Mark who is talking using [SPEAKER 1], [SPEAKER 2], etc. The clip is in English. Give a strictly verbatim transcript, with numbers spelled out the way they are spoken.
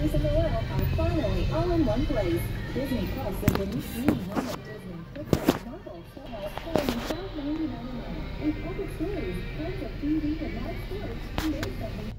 [SPEAKER 1] stories of Noel are finally all in one place. Disney Plus is the new streaming home of Disney, Pixar, Marvel, Star Wars, starring five ninety-nine a month. And epic stories, tons of T V and live sports, and there's something